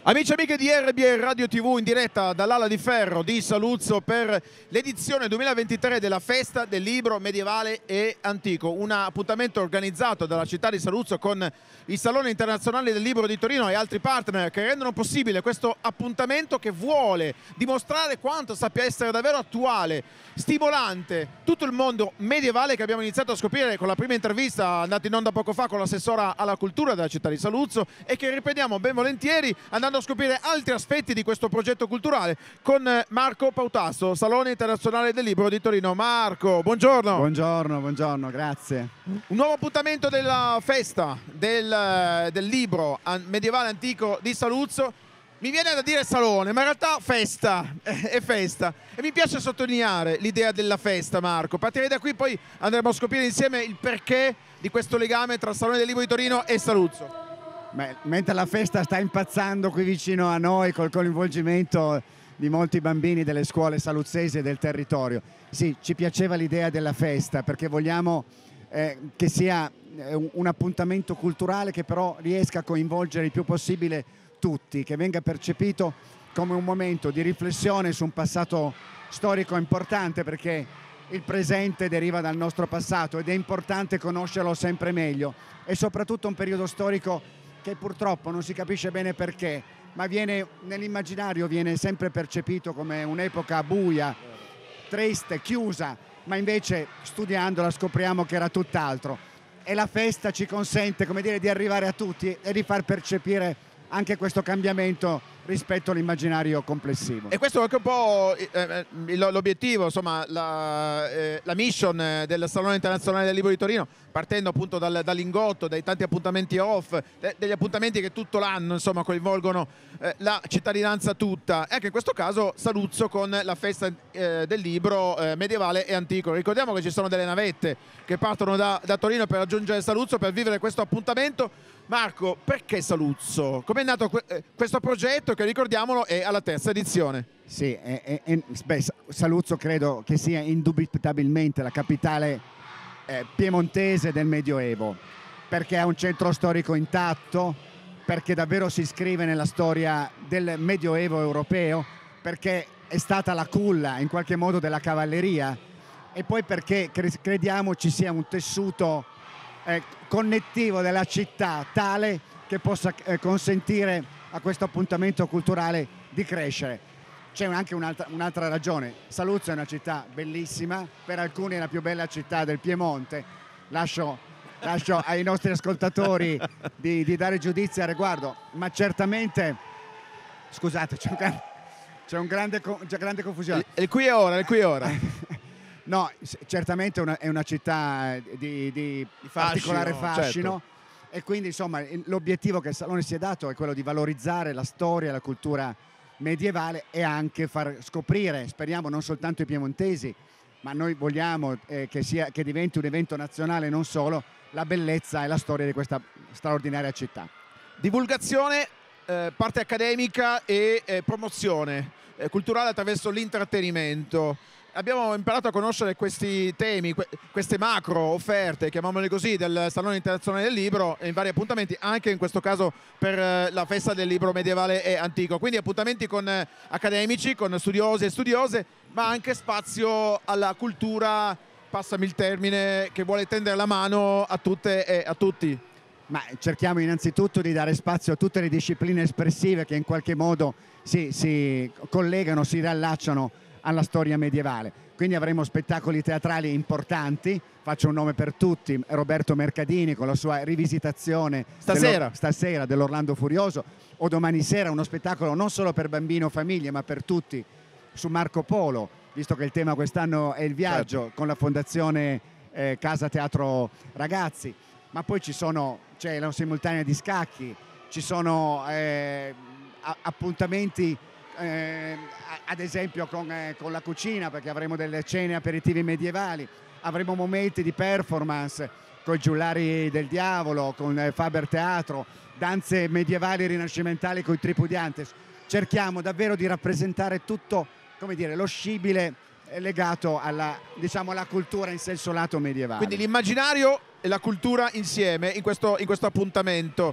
Amici e amiche di RBA Radio TV in diretta dall'Ala di Ferro di Saluzzo per l'edizione 2023 della Festa del Libro Medievale e Antico, un appuntamento organizzato dalla città di Saluzzo con il Salone Internazionale del Libro di Torino e altri partner che rendono possibile questo appuntamento che vuole dimostrare quanto sappia essere davvero attuale, stimolante tutto il mondo medievale che abbiamo iniziato a scoprire con la prima intervista andata in onda poco fa con l'assessora alla cultura della città di Saluzzo e che riprendiamo ben volentieri andando a scoprire altri aspetti di questo progetto culturale con Marco Pautasso, Salone Internazionale del Libro di Torino. Marco, buongiorno. Buongiorno, grazie. Un nuovo appuntamento della festa del libro medievale antico di Saluzzo. Mi viene da dire salone, ma in realtà festa, è festa. E mi piace sottolineare l'idea della festa, Marco. Partirei da qui, poi andremo a scoprire insieme il perché di questo legame tra Salone del Libro di Torino e Saluzzo. Beh, mentre la festa sta impazzando qui vicino a noi col coinvolgimento di molti bambini delle scuole saluzzesi e del territorio, sì, ci piaceva l'idea della festa perché vogliamo che sia un appuntamento culturale che però riesca a coinvolgere il più possibile tutti, che venga percepito come un momento di riflessione su un passato storico importante, perché il presente deriva dal nostro passato ed è importante conoscerlo sempre meglio, e soprattutto un periodo storico che purtroppo non si capisce bene perché, ma nell'immaginario viene sempre percepito come un'epoca buia, triste, chiusa, ma invece studiandola scopriamo che era tutt'altro. E la festa ci consente, come dire, di arrivare a tutti e di far percepire anche questo cambiamento rispetto all'immaginario complessivo. E questo è anche un po' l'obiettivo, insomma, la mission del Salone Internazionale del Libro di Torino, partendo appunto dal Lingotto, dai tanti appuntamenti off, degli appuntamenti che tutto l'anno insomma coinvolgono la cittadinanza tutta, e anche in questo caso Saluzzo con la festa del libro medievale e antico. Ricordiamo che ci sono delle navette che partono da Torino per raggiungere Saluzzo per vivere questo appuntamento. Marco, perché Saluzzo? Come è nato questo progetto che, ricordiamolo, è alla terza edizione? Sì, Saluzzo credo che sia indubitabilmente la capitale piemontese del Medioevo, perché ha un centro storico intatto, perché davvero si iscrive nella storia del Medioevo europeo, perché è stata la culla in qualche modo della cavalleria, e poi perché crediamo ci sia un tessuto connettivo della città tale che possa consentire a questo appuntamento culturale di crescere. C'è anche un'altra ragione: Saluzzo è una città bellissima, per alcuni è la più bella città del Piemonte. Lascio ai nostri ascoltatori di dare giudizio al riguardo, ma certamente, scusate, c'è un grande confusione. Il qui è ora. No, certamente è una città di particolare fascino, certo. E quindi insomma l'obiettivo che il Salone si è dato è quello di valorizzare la storia e la cultura medievale e anche far scoprire, speriamo non soltanto i piemontesi, ma noi vogliamo che diventi un evento nazionale, non solo, la bellezza e la storia di questa straordinaria città. Divulgazione, parte accademica e promozione culturale attraverso l'intrattenimento. Abbiamo imparato a conoscere questi temi, queste macro offerte, chiamiamole così, del Salone Internazionale del Libro in vari appuntamenti, anche in questo caso per la festa del libro medievale e antico. Quindi appuntamenti con accademici, con studiosi e studiose, ma anche spazio alla cultura, passami il termine, che vuole tendere la mano a tutte e a tutti. Ma cerchiamo innanzitutto di dare spazio a tutte le discipline espressive che in qualche modo si collegano, si riallacciano alla storia medievale. Quindi avremo spettacoli teatrali importanti, faccio un nome per tutti: Roberto Mercadini con la sua rivisitazione stasera dell'Orlando Furioso, o domani sera uno spettacolo non solo per bambini o famiglie ma per tutti su Marco Polo, visto che il tema quest'anno è il viaggio, certo, con la fondazione Casa Teatro Ragazzi. Ma poi c'è la simultanea di scacchi, ci sono appuntamenti ad esempio con la cucina, perché avremo delle cene aperitivi medievali, avremo momenti di performance con i Giullari del Diavolo, con Faber Teatro, danze medievali e rinascimentali con i Tripudiantes. Cerchiamo davvero di rappresentare tutto, come dire, lo scibile legato alla cultura in senso lato medievale. Quindi l'immaginario e la cultura insieme in questo appuntamento.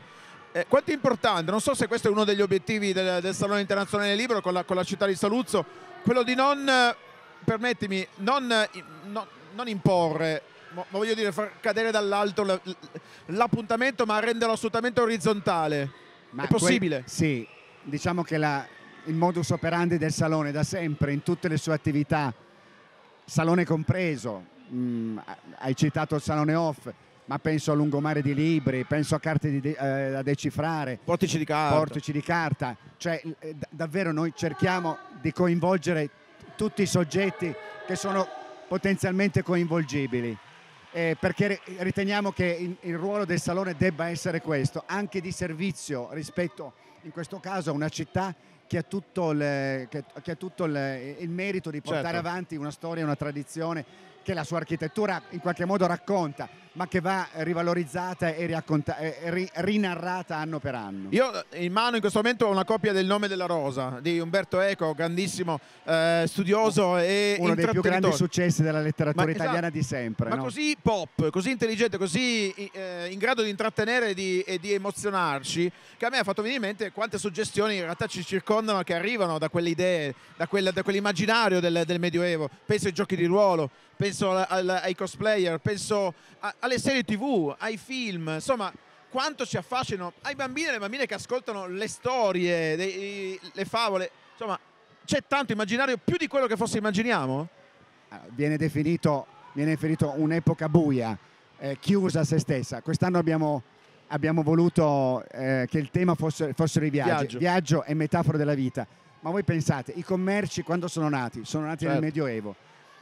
quanto è importante, non so se questo è uno degli obiettivi del Salone Internazionale del Libro con la città di Saluzzo, quello di non, permettimi, non imporre, ma voglio dire far cadere dall'alto l'appuntamento, ma renderlo assolutamente orizzontale. Ma è possibile? Sì, diciamo che il modus operandi del Salone da sempre, in tutte le sue attività, Salone compreso, hai citato il Salone Off, ma penso a lungomare di libri, penso a carte da decifrare, portici di carta, cioè davvero noi cerchiamo di coinvolgere tutti i soggetti che sono potenzialmente coinvolgibili, perché riteniamo che il ruolo del Salone debba essere questo, anche di servizio rispetto in questo caso a una città che ha tutto il merito di portare avanti una storia, una tradizione che la sua architettura in qualche modo racconta, ma che va rivalorizzata e rinarrata anno per anno. Io in mano in questo momento ho una copia del Nome della Rosa di Umberto Eco, grandissimo studioso e uno dei più grandi successi della letteratura italiana di sempre. Ma così pop, così intelligente, così in grado di intrattenere e di emozionarci, che a me ha fatto venire in mente quante suggestioni in realtà ci circondano, che arrivano da quelle idee, da quell'immaginario del Medioevo. Penso ai giochi di ruolo, penso ai cosplayer, penso alle serie TV, ai film, insomma quanto ci affascinano ai bambini e alle bambine che ascoltano le storie, le favole, insomma c'è tanto immaginario, più di quello che forse immaginiamo. Viene definito un'epoca buia, chiusa a se stessa. Quest'anno abbiamo voluto che il tema fossero i viaggi. Viaggio è metafora della vita, ma voi pensate, i commerci quando sono nati? Sono nati nel Medioevo.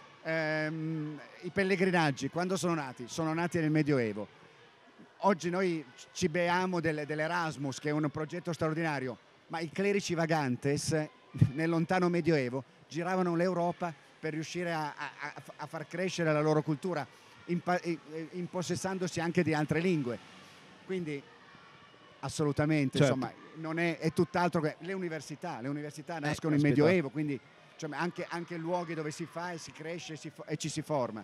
I pellegrinaggi quando sono nati? Sono nati nel Medioevo. Oggi noi ci beamo dell'Erasmus, che è un progetto straordinario, ma i clerici vagantes nel lontano Medioevo giravano l'Europa per riuscire a far crescere la loro cultura, impossessandosi anche di altre lingue. Quindi assolutamente, insomma, non è tutt'altro che le università nascono in Medioevo, quindi cioè, anche luoghi dove si fa e si cresce e ci si forma.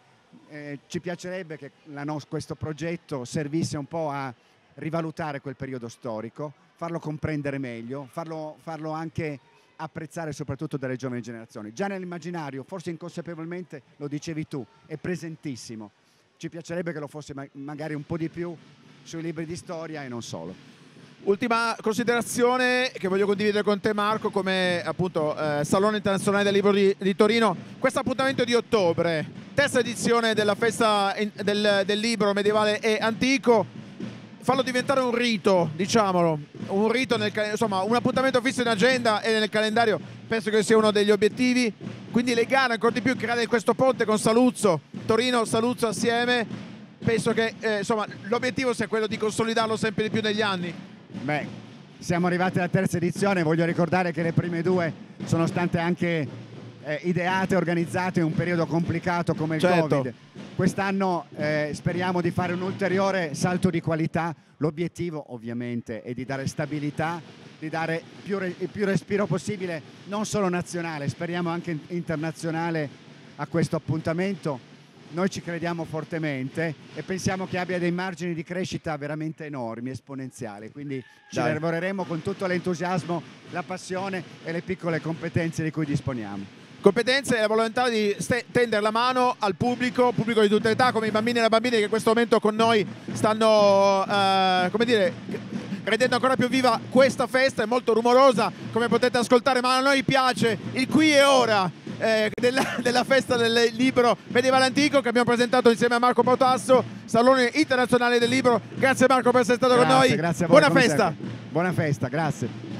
Ci piacerebbe che questo progetto servisse un po' a rivalutare quel periodo storico, farlo comprendere meglio, farlo anche apprezzare soprattutto dalle giovani generazioni. Già nell'immaginario, forse inconsapevolmente, lo dicevi tu, è presentissimo. Ci piacerebbe che lo fosse magari un po' di più sui libri di storia e non solo. Ultima considerazione che voglio condividere con te, Marco, come appunto Salone Internazionale del Libro di Torino. Questo appuntamento di ottobre, terza edizione della festa del libro medievale e antico, farlo diventare un rito, diciamolo, un rito, insomma un appuntamento fisso in agenda e nel calendario, penso che sia uno degli obiettivi, quindi legare ancora di più, creare questo ponte con Saluzzo, Torino, Saluzzo assieme, penso che insomma l'obiettivo sia quello di consolidarlo sempre di più negli anni. Beh, siamo arrivati alla terza edizione, voglio ricordare che le prime due sono state anche ideate e organizzate in un periodo complicato come il Covid. Quest'anno speriamo di fare un ulteriore salto di qualità. L'obiettivo ovviamente è di dare stabilità, di dare il più respiro possibile, non solo nazionale, speriamo anche internazionale a questo appuntamento. Noi ci crediamo fortemente e pensiamo che abbia dei margini di crescita veramente enormi, esponenziali, quindi ci lavoreremo con tutto l'entusiasmo, la passione e le piccole competenze di cui disponiamo. Competenze e la volontà di tendere la mano al pubblico di tutte le età, come i bambini e le bambine che in questo momento con noi stanno, come dire, rendendo ancora più viva questa festa. È molto rumorosa, come potete ascoltare, ma a noi piace il qui e ora della festa del libro medievale antico che abbiamo presentato insieme a Marco Pautasso, Salone Internazionale del Libro. Grazie Marco per essere stato con noi. Grazie a voi, buona festa. Buona festa, grazie.